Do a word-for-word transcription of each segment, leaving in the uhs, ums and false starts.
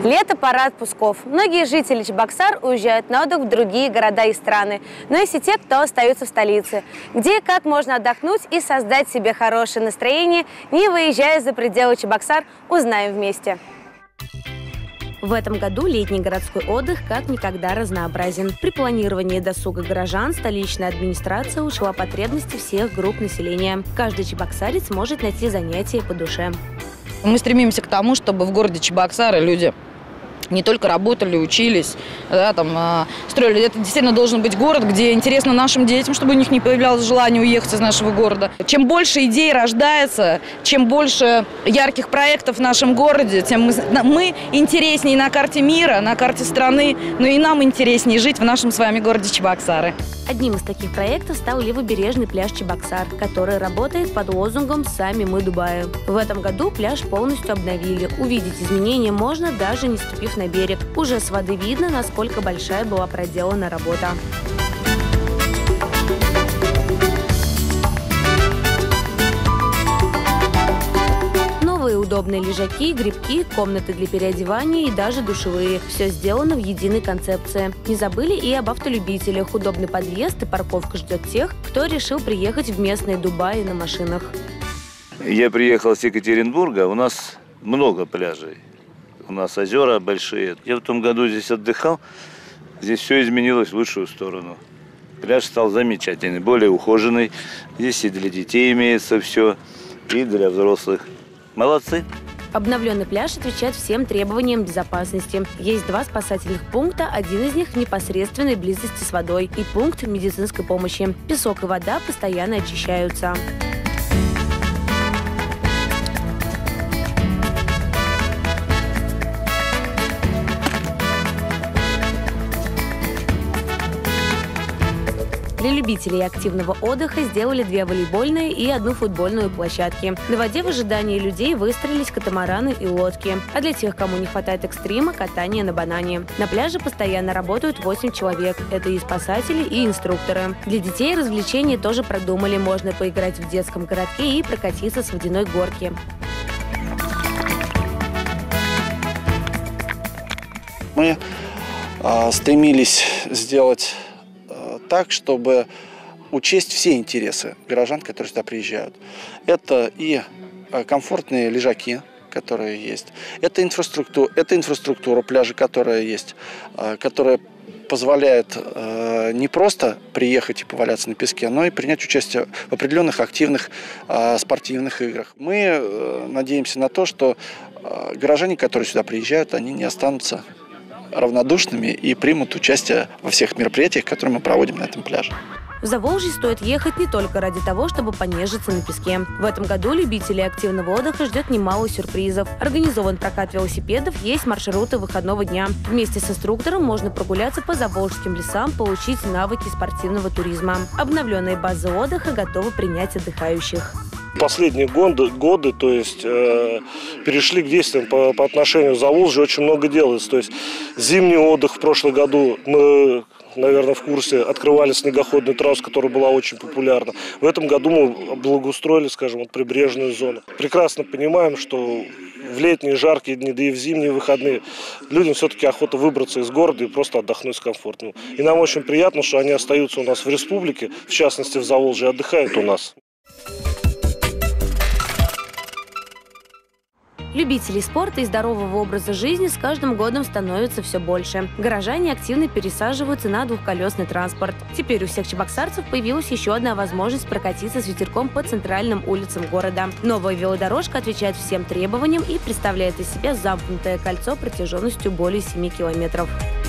Лето – пора отпусков. Многие жители Чебоксар уезжают на отдых в другие города и страны. Но есть и те, кто остаются в столице. Где и как можно отдохнуть и создать себе хорошее настроение, не выезжая за пределы Чебоксар, узнаем вместе. В этом году летний городской отдых как никогда разнообразен. При планировании досуга горожан столичная администрация учла потребности всех групп населения. Каждый чебоксарец может найти занятие по душе. Мы стремимся к тому, чтобы в городе Чебоксары люди не только работали, учились, да, там, э, строили. Это действительно должен быть город, где интересно нашим детям, чтобы у них не появлялось желание уехать из нашего города. Чем больше идей рождается, чем больше ярких проектов в нашем городе, тем мы, мы интереснее на карте мира, на карте страны, но и нам интереснее жить в нашем с вами городе Чебоксары. Одним из таких проектов стал левобережный пляж Чебоксар, который работает под лозунгом «Сами мы Дубай». В этом году пляж полностью обновили. Увидеть изменения можно, даже не ступив на берег. Уже с воды видно, насколько большая была проделана работа. Новые удобные лежаки, грибки, комнаты для переодевания и даже душевые. Все сделано в единой концепции. Не забыли и об автолюбителях. Удобный подъезд и парковка ждет тех, кто решил приехать в местные Дубаи на машинах. Я приехал с Екатеринбурга, у нас много пляжей. У нас озера большие. Я в том году здесь отдыхал, здесь все изменилось в лучшую сторону. Пляж стал замечательный, более ухоженный. Здесь и для детей имеется все, и для взрослых. Молодцы! Обновленный пляж отвечает всем требованиям безопасности. Есть два спасательных пункта, один из них в непосредственной близости с водой и пункт медицинской помощи. Песок и вода постоянно очищаются. Для любителей активного отдыха сделали две волейбольные и одну футбольную площадки. На воде в ожидании людей выстроились катамараны и лодки. А для тех, кому не хватает экстрима, катание на банане. На пляже постоянно работают восемь человек. Это и спасатели, и инструкторы. Для детей развлечения тоже продумали. Можно поиграть в детском городке и прокатиться с водяной горки. Мы э, стремились сделать так, чтобы учесть все интересы горожан, которые сюда приезжают. Это и комфортные лежаки, которые есть, это инфраструктура, это инфраструктура пляжа, которая есть, которая позволяет не просто приехать и поваляться на песке, но и принять участие в определенных активных спортивных играх. Мы надеемся на то, что горожане, которые сюда приезжают, они не останутся равнодушными и примут участие во всех мероприятиях, которые мы проводим на этом пляже. В Заволжье стоит ехать не только ради того, чтобы понежиться на песке. В этом году любителей активного отдыха ждет немало сюрпризов. Организован прокат велосипедов, есть маршруты выходного дня. Вместе с инструктором можно прогуляться по заволжским лесам, получить навыки спортивного туризма. Обновленные базы отдыха готовы принять отдыхающих. Последние годы, годы то есть, э, перешли к действиям по, по отношению к Заволжью, очень много делается. То есть зимний отдых в прошлом году мы, наверное, в курсе, открывали снегоходную трассу, которая была очень популярна. В этом году мы благоустроили, скажем, вот, прибрежную зону. Прекрасно понимаем, что в летние жаркие дни, да и в зимние выходные людям все-таки охота выбраться из города и просто отдохнуть комфортно. И нам очень приятно, что они остаются у нас в республике, в частности в Заволжье, отдыхают у нас. Любителей спорта и здорового образа жизни с каждым годом становится все больше. Горожане активно пересаживаются на двухколесный транспорт. Теперь у всех чебоксарцев появилась еще одна возможность прокатиться с ветерком по центральным улицам города. Новая велодорожка отвечает всем требованиям и представляет из себя замкнутое кольцо протяженностью более семи километров.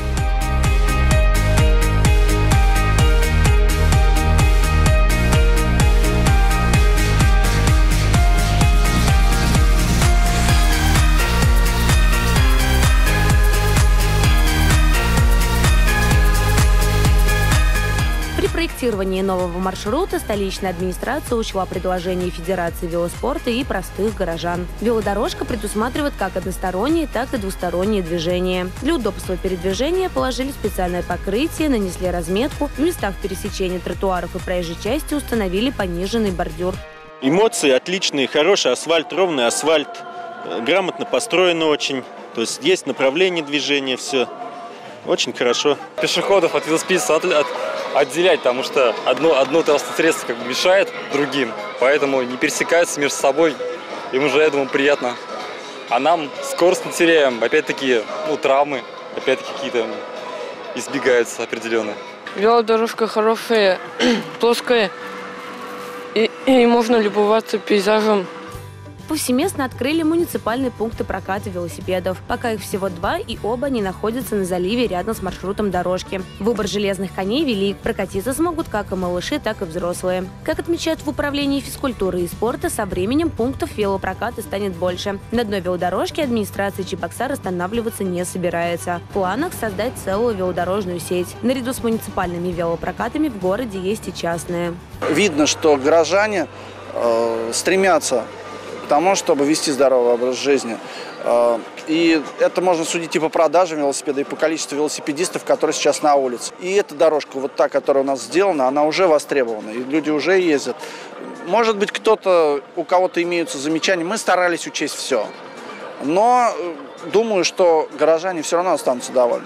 При проектировании нового маршрута столичная администрация учла предложения Федерации велоспорта и простых горожан. Велодорожка предусматривает как одностороннее, так и двустороннее движение. Для удобства передвижения положили специальное покрытие, нанесли разметку. В местах пересечения тротуаров и проезжей части установили пониженный бордюр. Эмоции отличные, хороший асфальт, ровный асфальт. грамотно построено очень. То есть есть направление движения, все очень хорошо. Пешеходов от велосипедистов от, от, отделять, потому что одно, одно транспортное средство как бы мешает другим, поэтому не пересекаются между собой, им уже, я думаю, приятно. А нам скорость не теряем, опять-таки, ну, травмы, опять-таки какие-то избегаются определенные. Велодорожка хорошая, плоская, и, и можно любоваться пейзажем. Повсеместно открыли муниципальные пункты проката велосипедов. Пока их всего два, и оба не находятся на заливе рядом с маршрутом дорожки. Выбор железных коней велик. Прокатиться смогут как и малыши, так и взрослые. Как отмечают в управлении физкультуры и спорта, со временем пунктов велопроката станет больше. На одной велодорожке администрация Чебоксар останавливаться не собирается. В планах создать целую велодорожную сеть. Наряду с муниципальными велопрокатами в городе есть и частные. Видно, что горожане э, стремятся к тому, чтобы вести здоровый образ жизни. И это можно судить и по продажам велосипеда, и по количеству велосипедистов, которые сейчас на улице. И эта дорожка, вот та, которая у нас сделана, она уже востребована, и люди уже ездят. Может быть, кто-то, у кого-то имеются замечания. Мы старались учесть все. Но думаю, что горожане все равно останутся довольны.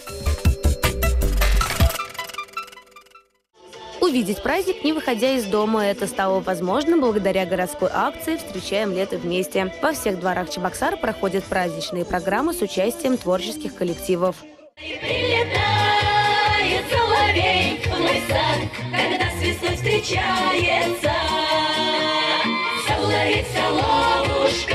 Увидеть праздник, не выходя из дома, это стало возможным благодаря городской акции «Встречаем лето вместе». Во всех дворах Чебоксар проходят праздничные программы с участием творческих коллективов. Прилетает соловей в мой сад, когда с весной встречается. Соловей, соловушка,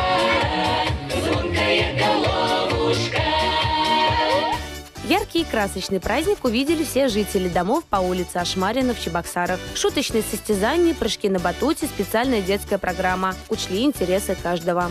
звонкая головушка. Яркий и красочный праздник увидели все жители домов по улице Ашмарина в Чебоксарах. Шуточные состязания, прыжки на батуте, специальная детская программа. Учли интересы каждого.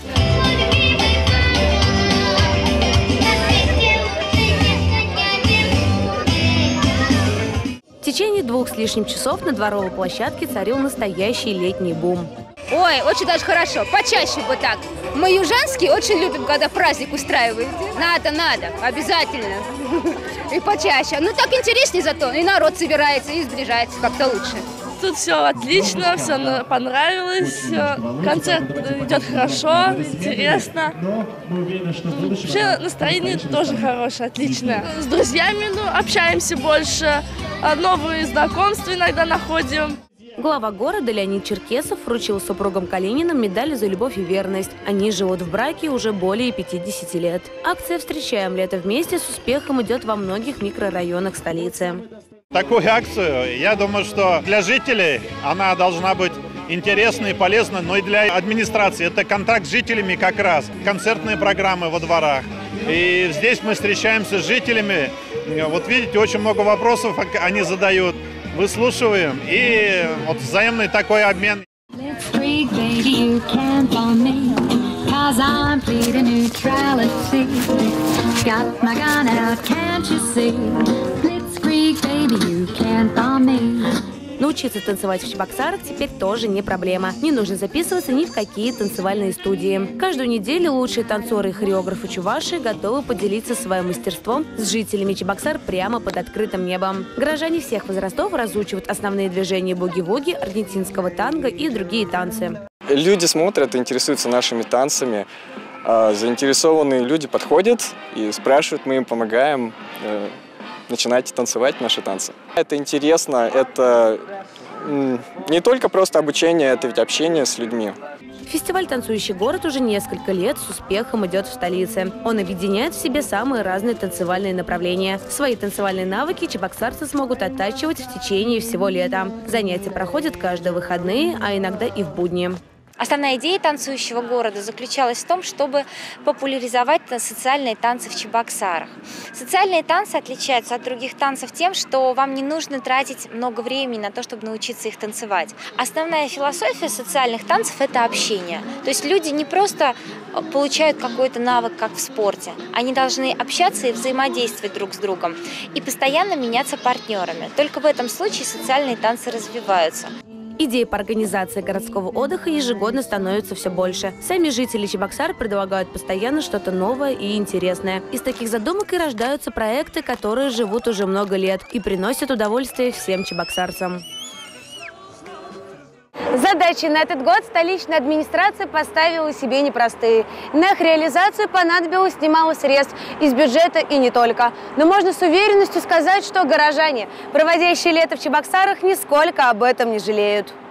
В течение двух с лишним часов на дворовой площадке царил настоящий летний бум. Ой, очень даже хорошо. Почаще бы так. Мы, южанские, очень любим, когда праздник устраиваете. Надо, надо. Обязательно. И почаще. Ну, так интереснее зато. И народ собирается, и сближается как-то лучше. Тут все отлично, все понравилось. Концерт идет хорошо, интересно. Вообще настроение тоже хорошее, отлично. С друзьями ну, общаемся больше, новые знакомства иногда находим. Глава города Леонид Черкесов вручил супругам Калининым медаль за любовь и верность. Они живут в браке уже более пятидесяти лет. Акция «Встречаем лето вместе» с успехом идет во многих микрорайонах столицы. Такую акцию, я думаю, что для жителей она должна быть интересной и полезной, но и для администрации. Это контакт с жителями как раз, концертные программы во дворах. И здесь мы встречаемся с жителями. Вот видите, очень много вопросов они задают. Выслушиваем, и вот взаимный такой обмен. Научиться танцевать в Чебоксарах теперь тоже не проблема. Не нужно записываться ни в какие танцевальные студии. Каждую неделю лучшие танцоры и хореографы Чувашии готовы поделиться своим мастерством с жителями Чебоксар прямо под открытым небом. Горожане всех возрастов разучивают основные движения буги-вуги, аргентинского танго и другие танцы. Люди смотрят, интересуются нашими танцами. Заинтересованные люди подходят и спрашивают, мы им помогаем. Начинайте танцевать наши танцы. Это интересно, это не только просто обучение, это ведь общение с людьми. Фестиваль «Танцующий город» уже несколько лет с успехом идет в столице. Он объединяет в себе самые разные танцевальные направления. Свои танцевальные навыки чебоксарцы смогут оттачивать в течение всего лета. Занятия проходят каждые выходные, а иногда и в будни. Основная идея «Танцующего города» заключалась в том, чтобы популяризовать социальные танцы в Чебоксарах. Социальные танцы отличаются от других танцев тем, что вам не нужно тратить много времени на то, чтобы научиться их танцевать. Основная философия социальных танцев – это общение. То есть люди не просто получают какой-то навык, как в спорте. Они должны общаться и взаимодействовать друг с другом и постоянно меняться партнерами. Только в этом случае социальные танцы развиваются. Идей по организации городского отдыха ежегодно становится все больше. Сами жители Чебоксар предлагают постоянно что-то новое и интересное. Из таких задумок и рождаются проекты, которые живут уже много лет и приносят удовольствие всем чебоксарцам. Задачи на этот год столичная администрация поставила себе непростые. На их реализацию понадобилось немало средств из бюджета и не только. Но можно с уверенностью сказать, что горожане, проводящие лето в Чебоксарах, нисколько об этом не жалеют.